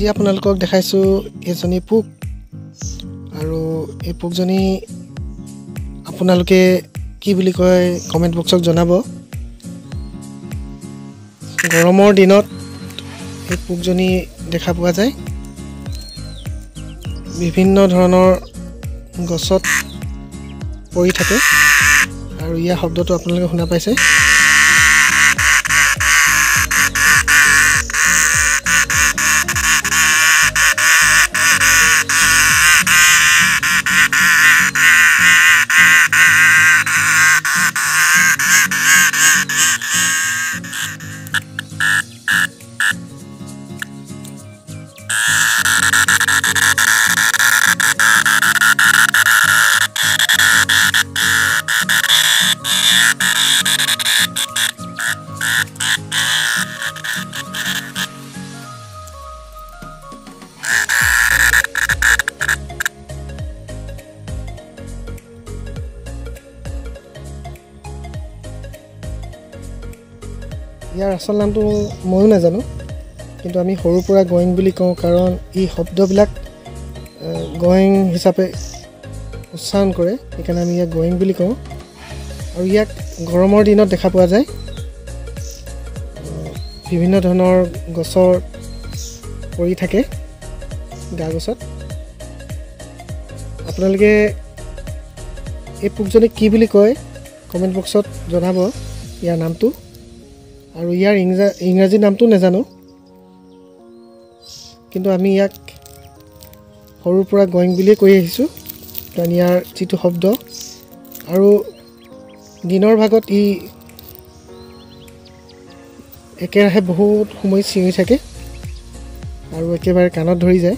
আজি আপোনালোকক দেখাইছোঁ এজনী পোক আৰু এই পোকজনী আপোনালোকে কি বুলি কয় কমেন্ট বক্সত জনাব। গৰমৰ দিনত এই পোকজনী দেখা পোৱা যায়। বিভিন্ন ধৰণৰ গছত পৰি থাকে আৰু ইয়াৰ শব্দটো আপোনালোকে শুনা পাইছে। ইয়াৰ আচল নামটো ময়ো নাজানো, কিন্তু আমি সৰুৰ পৰা গোয়িং বুলি কওঁ, কাৰণ এই শব্দবিলাক গোয়িং হিচাপে উচ্চাৰণ কৰে, সেইকাৰণে আমি ইয়াক গোয়িং বুলি কওঁ। আৰু ইয়াক গৰমৰ দিনত দেখা পোৱা যায়। বিভিন্ন ধৰণৰ গছৰ পৰি থাকে গা গছত। আপোনালোকে এই পোকজনীক কি বুলি কয় কমেণ্ট বক্সত জনাব ইয়াৰ নামটো, আৰু ইয়াৰ ইংৰাজী নামটো নাজানো, কিন্তু আমি ইয়াক সৰুৰ পৰা গোয়িং বুলিয়ে কৈ আহিছোঁ, কাৰণ ইয়াৰ যিটো শব্দ আৰু দিনৰ ভাগত ই একেৰাহে বহুত সময় চিঞৰি থাকে আৰু একেবাৰে কাণত ধৰি যায়।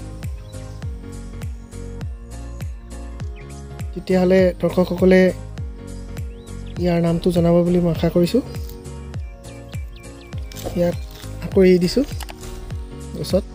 তেতিয়াহ'লে দৰ্শকসকলে ইয়াৰ নামটো জনাব বুলি মই আশা কৰিছোঁ। ইয়াক আকৌ এৰি দিছোঁ গছত।